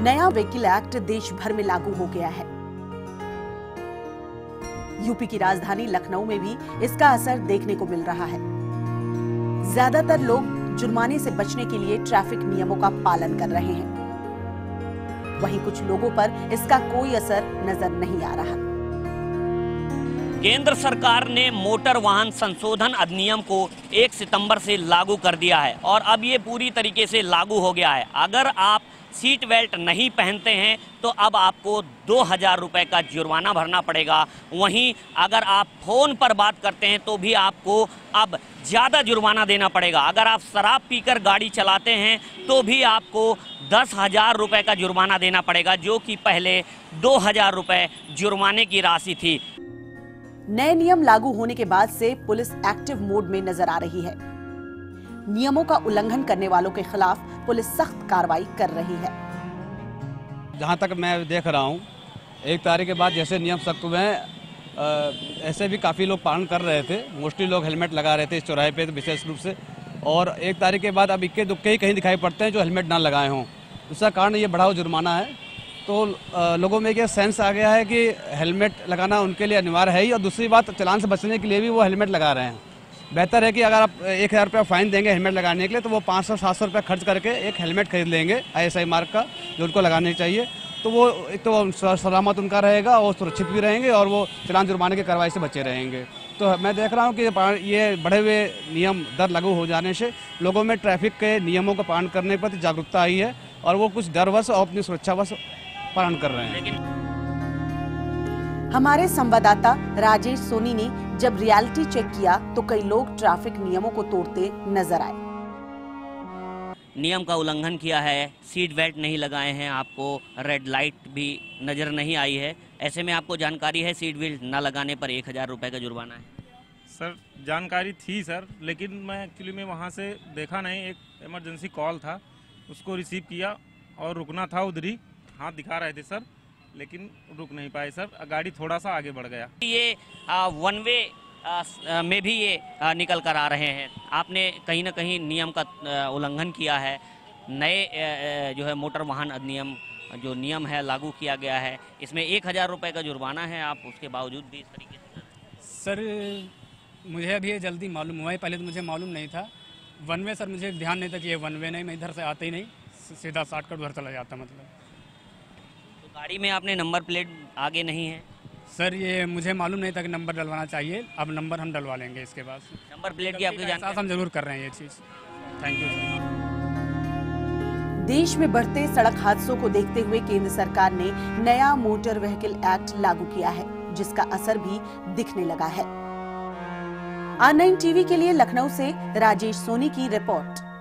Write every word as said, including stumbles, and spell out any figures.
नया vehicle act देश भर में लागू हो गया है। यूपी की राजधानी लखनऊ में भी इसका असर देखने को मिल रहा है। ज्यादातर लोग जुर्माने से बचने के लिए ट्रैफिक नियमों का पालन कर रहे हैं। वहीं कुछ लोगों पर इसका कोई असर नजर नहीं आ रहा। केंद्र सरकार ने मोटर वाहन संशोधन अधिनियम को एक सितंबर से लागू कर दिया है और अब ये पूरी तरीके से लागू हो गया है। अगर आप सीट बेल्ट नहीं पहनते हैं तो अब आपको दो हजार रुपए का जुर्माना भरना पड़ेगा। वहीं अगर आप फोन पर बात करते हैं तो भी आपको अब ज़्यादा जुर्माना देना पड़ेगा। अगर आप शराब पीकर गाड़ी चलाते हैं तो भी आपको दस हजार रुपए का जुर्माना देना पड़ेगा, जो कि पहले दो हजार रुपए जुर्माने की राशि थी। नए नियम लागू होने के बाद से पुलिस एक्टिव मोड में नजर आ रही है। नियमों का उल्लंघन करने वालों के खिलाफ पुलिस सख्त कार्रवाई कर रही है। जहां तक मैं देख रहा हूं, एक तारीख के बाद जैसे नियम सख्त हुए हैं, ऐसे भी काफ़ी लोग पालन कर रहे थे। मोस्टली लोग हेलमेट लगा रहे थे इस चौराहे पे विशेष रूप से, और एक तारीख के बाद अब इक्के दुक्के ही कहीं दिखाई पड़ते हैं जो हेलमेट ना लगाए हों। उसका कारण ये बढ़ा हुआ जुर्माना है। तो लोगों में ये सेंस आ गया है कि हेलमेट लगाना उनके लिए अनिवार्य है ही, और दूसरी बात, चालान से बचने के लिए भी वो हेलमेट लगा रहे हैं। बेहतर है कि अगर आप एक हज़ार रुपया फाइन देंगे हेलमेट लगाने के लिए, तो वो पाँच सौ सात सौ रुपया खर्च करके एक हेलमेट खरीद लेंगे आई एस आई मार्क का, जो उनको लगाने चाहिए। तो वो एक तो सलामत उनका रहेगा और सुरक्षित भी रहेंगे, और वो चालान जुर्माने की कार्रवाई से बचे रहेंगे। तो मैं देख रहा हूँ कि ये बढ़े हुए नियम दर लागू हो जाने से लोगों में ट्रैफिक के नियमों का पालन करने पर जागरूकता आई है, और वो कुछ डरवश और अपनी सुरक्षावश पालन कर रहे हैं। हमारे संवाददाता राजेश सोनी ने जब रियलिटी चेक किया तो कई लोग ट्रैफिक नियमों को तोड़ते नजर आए। नियम का उल्लंघन किया है, सीट बेल्ट नहीं लगाए हैं, आपको रेड लाइट भी नजर नहीं आई है। ऐसे में आपको जानकारी है सीट बेल्ट न लगाने पर एक हजार रुपए का जुर्माना है। सर जानकारी थी सर, लेकिन मैं एक्चुअली में वहाँ से देखा नहीं। एक इमरजेंसी कॉल था, उसको रिसीव किया और रुकना था उधर ही, हाथ दिखा रहे थे सर, लेकिन रुक नहीं पाए सर, गाड़ी थोड़ा सा आगे बढ़ गया। ये आ, वन वे आ, में भी ये आ, निकल कर आ रहे हैं। आपने कहीं ना कहीं नियम का उल्लंघन किया है। नए आ, जो है मोटर वाहन अधिनियम जो नियम है लागू किया गया है, इसमें एक हज़ार रुपये का जुर्माना है। आप उसके बावजूद भी इस तरीके से सर, मुझे अभी ये जल्दी मालूम हुआ है, पहले तो मुझे मालूम नहीं था। वन वे सर, मुझे ध्यान नहीं था कि ये वन वे नहीं, मैं इधर से आते ही नहीं, सीधा शॉर्टकट उधर चला जाता। मतलब तो गाड़ी में आपने नंबर प्लेट आगे नहीं है सर, ये मुझे मालूम नहीं था कि नंबर डलवाना चाहिए। अब नंबर हम डलवा लेंगे इसके बाद। नंबर प्लेट की आपकी जानकारी हम जरूर कर रहे हैं ये चीज़। Thank you. देश में बढ़ते सड़क हादसों को देखते हुए केंद्र सरकार ने नया मोटर व्हीकल एक्ट लागू किया है, जिसका असर भी दिखने लगा है। आर नाइन टीवी के लिए लखनऊ से राजेश सोनी की रिपोर्ट।